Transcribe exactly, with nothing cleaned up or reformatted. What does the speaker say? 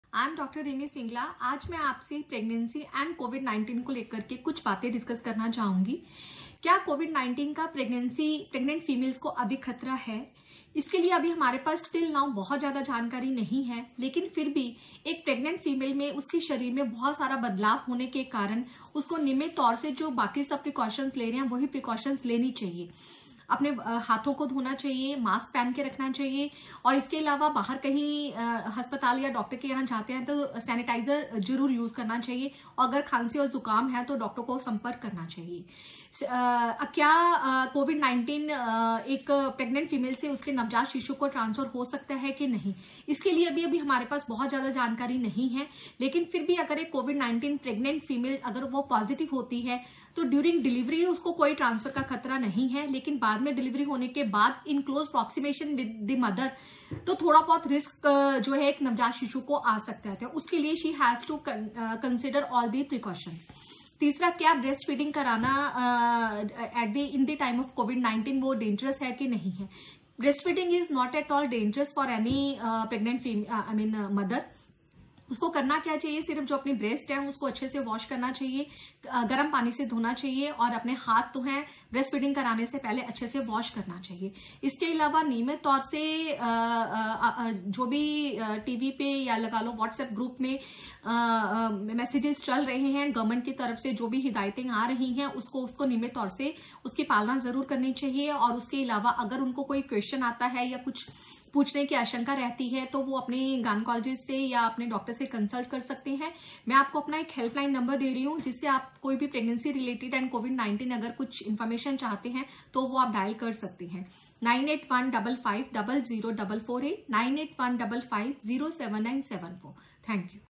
I am doctor Rimi Singla. आज मैं आपसे प्रेगनेंसी एंड कोविड नाइन्टीन को लेकर के कुछ बातें डिस्कस करना चाहूंगी। क्या कोविड नाइन्टीन का प्रेगनेंसी प्रेग्नेंट फीमेल्स को अधिक खतरा है? इसके लिए अभी हमारे पास स्टिल नाउ बहुत ज्यादा जानकारी नहीं है, लेकिन फिर भी एक प्रेग्नेंट फीमेल में उसके शरीर में बहुत सारा बदलाव होने के कारण उसको नियमित तौर से जो बाकी सब प्रिकॉशंस ले रहे हैं वही प्रिकॉशंस लेनी चाहिए। अपने हाथों को धोना चाहिए, मास्क पहन के रखना चाहिए और इसके अलावा बाहर कहीं अस्पताल या डॉक्टर के यहाँ जाते हैं तो सैनिटाइजर जरूर यूज करना चाहिए और अगर खांसी और जुकाम है तो डॉक्टर को संपर्क करना चाहिए। आ, क्या कोविड नाइन्टीन एक प्रेग्नेंट फीमेल से उसके नवजात शिशु को ट्रांसफर हो सकता है कि नहीं, इसके लिए अभी अभी हमारे पास बहुत ज्यादा जानकारी नहीं है। लेकिन फिर भी अगर एक कोविड नाइन्टीन प्रेग्नेंट फीमेल अगर वो पॉजिटिव होती है तो ड्यूरिंग डिलीवरी उसको कोई ट्रांसफर का खतरा नहीं है, लेकिन बाद में डिलीवरी होने के बाद in close proximation with the mother तो थोड़ा बहुत रिस्क जो है एक नवजात शिशु को आ सकता है। उसके लिए she has to consider all the precautions. तीसरा, क्या ब्रेस्ट फीडिंग कराना at the in the time of covid nineteen वो डेंजरस है कि नहीं है? Breast feeding is not at all dangerous for any pregnant female I mean mother. उसको करना क्या चाहिए, सिर्फ जो अपनी ब्रेस्ट है उसको अच्छे से वॉश करना चाहिए, गर्म पानी से धोना चाहिए और अपने हाथ तो हैं ब्रेस्ट फीडिंग कराने से पहले अच्छे से वॉश करना चाहिए। इसके अलावा नियमित तौर से जो भी टीवी पे या लगा लो व्हाट्सएप ग्रुप में मैसेजेस चल रहे हैं गवर्नमेंट की तरफ से, जो भी हिदायतें आ रही हैं उसको उसको नियमित तौर से उसकी पालना जरूर करनी चाहिए। और उसके अलावा अगर उनको कोई क्वेश्चन आता है या कुछ पूछने की आशंका रहती है तो वो अपने गायनेकोलॉजिस्ट से या अपने डॉक्टर से कंसल्ट कर सकते हैं। मैं आपको अपना एक हेल्पलाइन नंबर दे रही हूँ जिससे आप कोई भी pregnancy related and covid nineteen अगर कुछ इन्फॉर्मेशन चाहते हैं तो वो आप डायल कर सकते हैं। Nine eight one double five double zero double four eight nine eight one double five zero seven nine seven four. Thank you.